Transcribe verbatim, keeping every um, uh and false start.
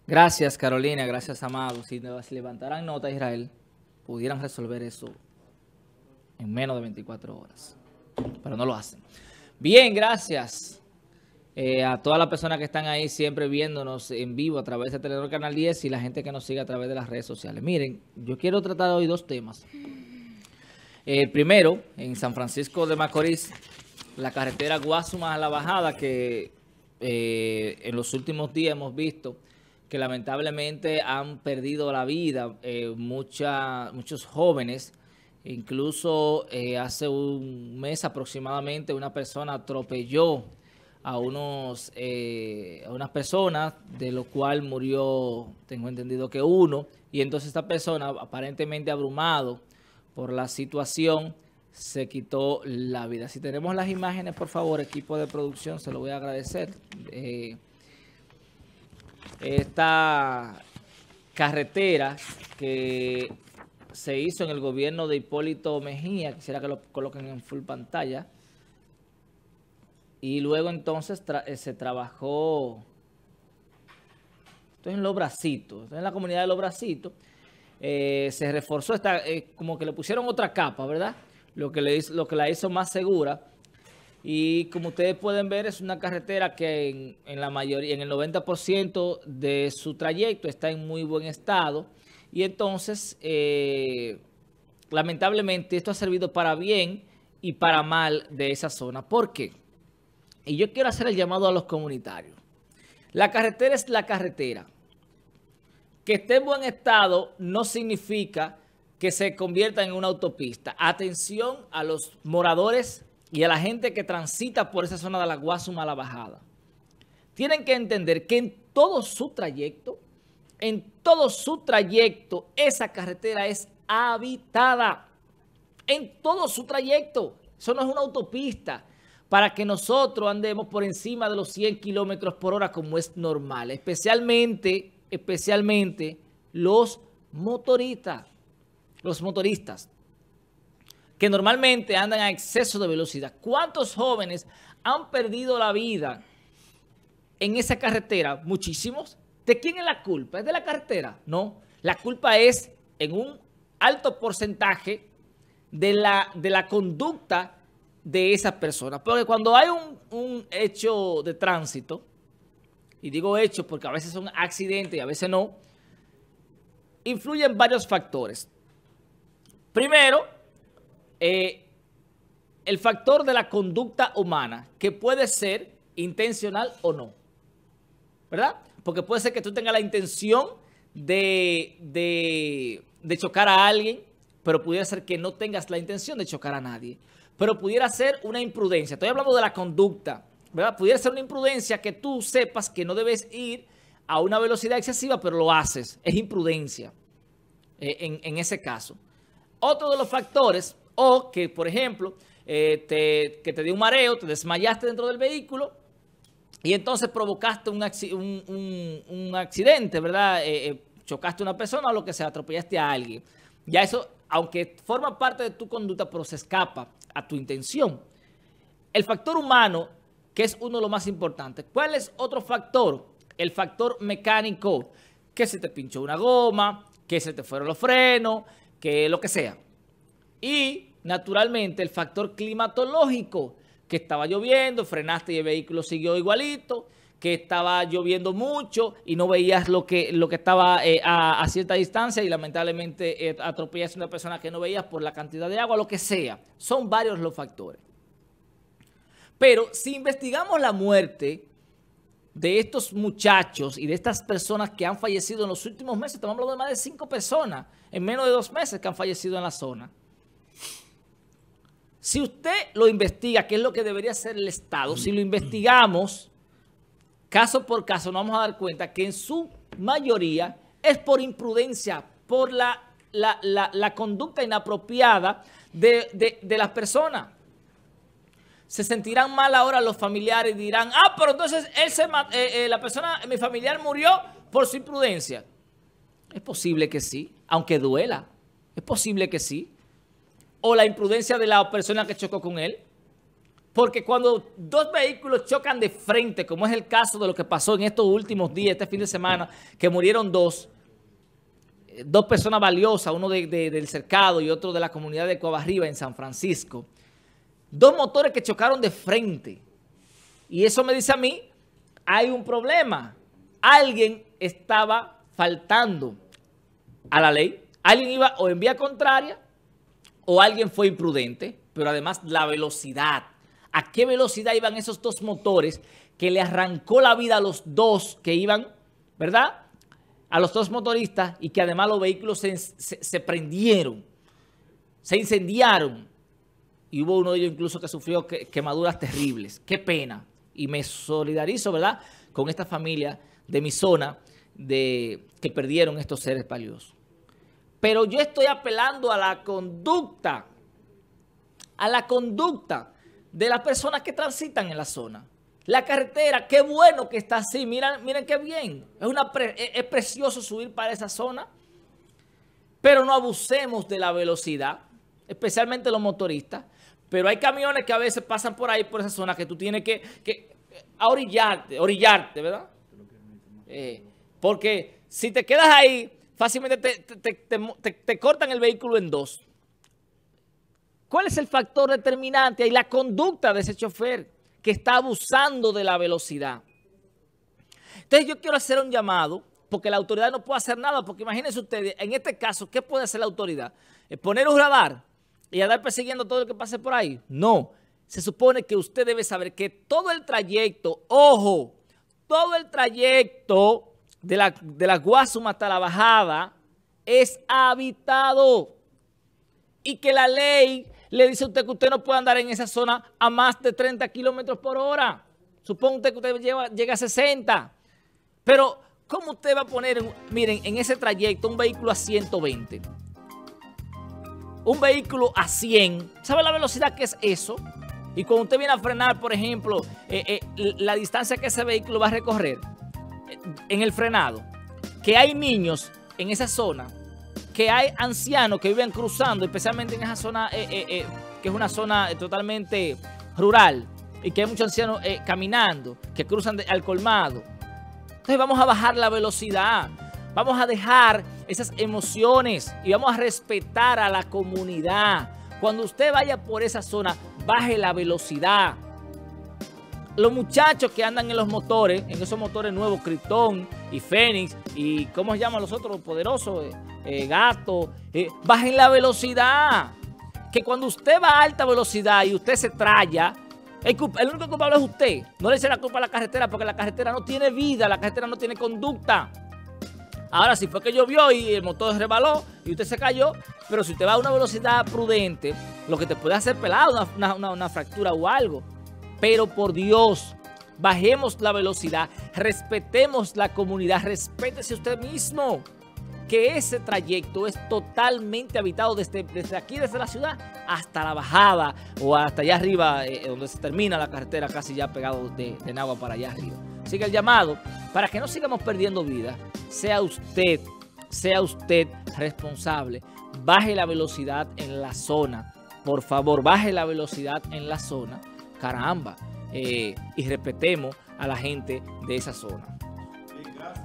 Gracias, Carolina, gracias, Amado. Si se levantaran nota, Israel, pudieran resolver eso en menos de veinticuatro horas, pero no lo hacen. Bien, gracias eh, a todas las personas que están ahí siempre viéndonos en vivo a través de Telenor Canal diez y la gente que nos sigue a través de las redes sociales. Miren, yo quiero tratar hoy dos temas. Eh, primero, en San Francisco de Macorís, la carretera Guásuma a la Bajada, que eh, en los últimos días hemos visto que lamentablemente han perdido la vida eh, mucha, muchos jóvenes. Incluso eh, hace un mes aproximadamente una persona atropelló a, unos, eh, a unas personas, de lo cual murió, tengo entendido que uno, y entonces esta persona, aparentemente abrumado por la situación, se quitó la vida. Si tenemos las imágenes, por favor, equipo de producción, se lo voy a agradecer. Eh, esta carretera que se hizo en el gobierno de Hipólito Mejía, quisiera que lo coloquen en full pantalla, y luego entonces tra se trabajó, esto es en Los Bracitos, esto es en la comunidad de Los Bracitos, eh, se reforzó, esta, eh, como que le pusieron otra capa, ¿verdad? Lo que, le hizo, lo que la hizo más segura. Y como ustedes pueden ver, es una carretera que en, en la mayoría, en el noventa por ciento de su trayecto está en muy buen estado. Y entonces, eh, lamentablemente, esto ha servido para bien y para mal de esa zona. ¿Por qué? Y yo quiero hacer el llamado a los comunitarios. La carretera es la carretera. Que esté en buen estado no significa que se convierta en una autopista. Atención a los moradores y a la gente que transita por esa zona de la Guásuma a la Bajada. Tienen que entender que en todo su trayecto, en todo su trayecto, esa carretera es habitada. En todo su trayecto. Eso no es una autopista para que nosotros andemos por encima de los cien kilómetros por hora como es normal. Especialmente, especialmente los motoristas. Los motoristas. Que normalmente andan a exceso de velocidad. ¿Cuántos jóvenes han perdido la vida en esa carretera? Muchísimos. ¿De quién es la culpa? ¿Es de la carretera? No. La culpa es en un alto porcentaje de la, de la conducta de esas personas. Porque cuando hay un, un hecho de tránsito, y digo hecho porque a veces son accidentes y a veces no, influyen varios factores. Primero, Eh, el factor de la conducta humana, que puede ser intencional o no, ¿verdad? Porque puede ser que tú tengas la intención de, de, de chocar a alguien, pero pudiera ser que no tengas la intención de chocar a nadie. Pero pudiera ser una imprudencia. Estoy hablando de la conducta, ¿verdad? Pudiera ser una imprudencia que tú sepas que no debes ir a una velocidad excesiva, pero lo haces. Es imprudencia eh, en, en ese caso. Otro de los factores... O que, por ejemplo, eh, te, que te dio un mareo, te desmayaste dentro del vehículo y entonces provocaste un, un, un, un accidente, ¿verdad? Eh, eh, chocaste a una persona o lo que sea, atropellaste a alguien. Ya eso, aunque forma parte de tu conducta, pero se escapa a tu intención. El factor humano, que es uno de los más importantes. ¿Cuál es otro factor? El factor mecánico, que se te pinchó una goma, que se te fueron los frenos, que lo que sea. Y, naturalmente, el factor climatológico, que estaba lloviendo, frenaste y el vehículo siguió igualito, que estaba lloviendo mucho y no veías lo que, lo que estaba eh, a, a cierta distancia y lamentablemente eh, atropellaste a una persona que no veías por la cantidad de agua, lo que sea. Son varios los factores. Pero si investigamos la muerte de estos muchachos y de estas personas que han fallecido en los últimos meses, estamos hablando de más de cinco personas en menos de dos meses que han fallecido en la zona. Si usted lo investiga, que es lo que debería hacer el Estado, si lo investigamos caso por caso, nos vamos a dar cuenta que en su mayoría es por imprudencia, por la, la, la, la conducta inapropiada de, de, de las personas. Se sentirán mal ahora los familiares y dirán, ah, pero entonces él se, eh, eh, la persona, mi familiar murió por su imprudencia. Es posible que sí, aunque duela. Es posible que sí. O la imprudencia de la persona que chocó con él. Porque cuando dos vehículos chocan de frente, como es el caso de lo que pasó en estos últimos días, este fin de semana, que murieron dos, dos personas valiosas, uno de, de, del Cercado y otro de la comunidad de Covarriba en San Francisco. Dos motores que chocaron de frente. Y eso me dice a mí, hay un problema. Alguien estaba faltando a la ley. Alguien iba o en vía contraria o alguien fue imprudente. Pero además la velocidad. ¿A qué velocidad iban esos dos motores que le arrancó la vida a los dos que iban, ¿verdad?, a los dos motoristas, y que además los vehículos se, se, se prendieron, se incendiaron, y hubo uno de ellos incluso que sufrió que, quemaduras terribles. Qué pena. Y me solidarizo, ¿verdad?, con esta familia de mi zona de, que perdieron estos seres valiosos. Pero yo estoy apelando a la conducta, a la conducta de las personas que transitan en la zona. La carretera, qué bueno que está así, miren, miren qué bien. Es, una pre, es, es precioso subir para esa zona, pero no abusemos de la velocidad, especialmente los motoristas. Pero hay camiones que a veces pasan por ahí, por esa zona, que tú tienes que, que a orillarte, orillarte, ¿verdad? Eh, porque si te quedas ahí, fácilmente te, te, te, te, te, te cortan el vehículo en dos. ¿Cuál es el factor determinante? Hay la conducta de ese chofer que está abusando de la velocidad. Entonces yo quiero hacer un llamado, porque la autoridad no puede hacer nada, porque imagínense ustedes, en este caso, ¿qué puede hacer la autoridad? ¿Poner un radar y andar persiguiendo todo el que pase por ahí? No. Se supone que usted debe saber que todo el trayecto, ojo, todo el trayecto de la, de la Guasuma hasta la bajada es habitado. Y que la ley le dice a usted que usted no puede andar en esa zona a más de treinta kilómetros por hora. Suponga usted que usted lleva, llega a sesenta. Pero, ¿cómo usted va a poner, miren, en ese trayecto un vehículo a ciento veinte? Un vehículo a cien. ¿Sabe la velocidad que es eso? Y cuando usted viene a frenar, por ejemplo, eh, eh, la distancia que ese vehículo va a recorrer eh, en el frenado, que hay niños en esa zona, que hay ancianos que viven cruzando, especialmente en esa zona, eh, eh, eh, que es una zona eh, totalmente rural, y que hay muchos ancianos eh, caminando, que cruzan de, al colmado. Entonces vamos a bajar la velocidad, vamos a dejar esas emociones y vamos a respetar a la comunidad. Cuando usted vaya por esa zona, baje la velocidad. Los muchachos que andan en los motores, en esos motores nuevos, Krypton y Fénix, y ¿cómo se llaman los otros poderosos? Eh, eh, Gato, eh, bajen la velocidad. Que cuando usted va a alta velocidad y usted se traya, el, el único culpable es usted. No le eche la culpa a la carretera, porque la carretera no tiene vida, la carretera no tiene conducta. Ahora, si fue que llovió y el motor se rebaló y usted se cayó, pero si usted va a una velocidad prudente, lo que te puede hacer pelado, una, una, una, una fractura o algo. Pero por Dios, bajemos la velocidad, respetemos la comunidad, respétese usted mismo, que ese trayecto es totalmente habitado desde, desde aquí, desde la ciudad, hasta la bajada o hasta allá arriba, eh, donde se termina la carretera, casi ya pegado de, de Nagua para allá arriba. Así que el llamado, para que no sigamos perdiendo vida, sea usted, sea usted responsable, baje la velocidad en la zona, por favor, baje la velocidad en la zona, caramba, eh, y respetemos a la gente de esa zona.